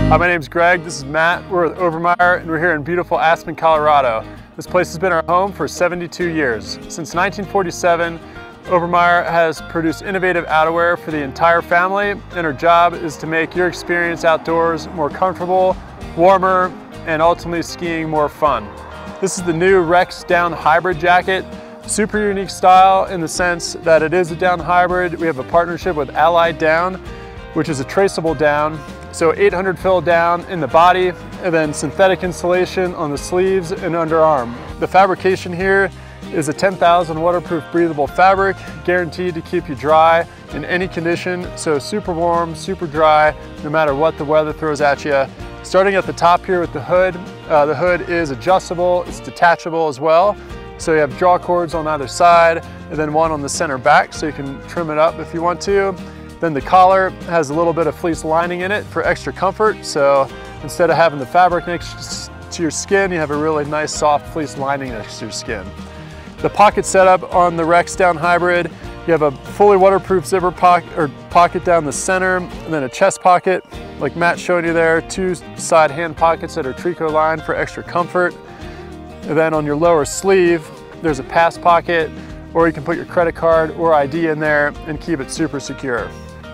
Hi, my name's Greg, this is Matt. We're with Overmeyer and we're here in beautiful Aspen, Colorado. This place has been our home for 72 years. Since 1947, Overmeyer has produced innovative outerwear for the entire family, and our job is to make your experience outdoors more comfortable, warmer, and ultimately skiing more fun. This is the new Rex Down Hybrid jacket. Super unique style in the sense that it is a down hybrid. We have a partnership with Allied Down, which is a traceable down. So 800 fill down in the body, and then synthetic insulation on the sleeves and underarm. The fabrication here is a 10,000 waterproof breathable fabric, guaranteed to keep you dry in any condition. So super warm, super dry, no matter what the weather throws at you. Starting at the top here with the hood is adjustable, it's detachable as well. So you have draw cords on either side, and then one on the center back, so you can trim it up if you want to. Then the collar has a little bit of fleece lining in it for extra comfort. So instead of having the fabric next to your skin, you have a really nice soft fleece lining next to your skin. The pocket setup on the Rex Down Hybrid, you have a fully waterproof zipper pocket down the center, and then a chest pocket, like Matt showed you there, two side hand pockets that are tricot lined for extra comfort. And then on your lower sleeve, there's a pass pocket, or you can put your credit card or ID in there and keep it super secure.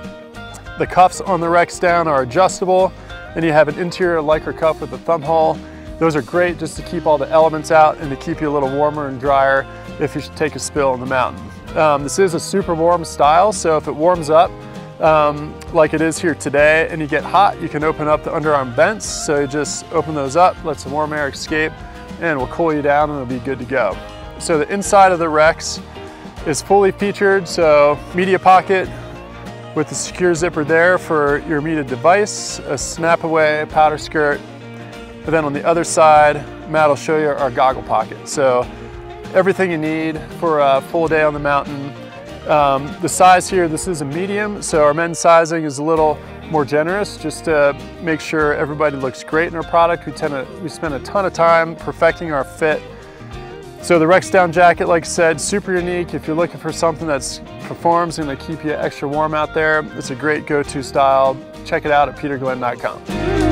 The cuffs on the Rex Down are adjustable, and you have an interior Lycra cuff with a thumb hole. Those are great just to keep all the elements out and to keep you a little warmer and drier if you should take a spill in the mountain. This is a super warm style, so if it warms up like it is here today and you get hot, you can open up the underarm vents. So you just open those up, let some warm air escape, and will cool you down and it'll be good to go. So the inside of the Rex is fully featured, so media pocket with the secure zipper there for your immediate device, a snap away powder skirt, and then on the other side, Matt will show you our goggle pocket. So everything you need for a full day on the mountain. The size here, this is a medium, so our men's sizing is a little more generous just to make sure everybody looks great in our product. We spend a ton of time perfecting our fit. So the Rex Down jacket, like I said, super unique. If you're looking for something that performs and to keep you extra warm out there, it's a great go-to style. Check it out at peterglenn.com.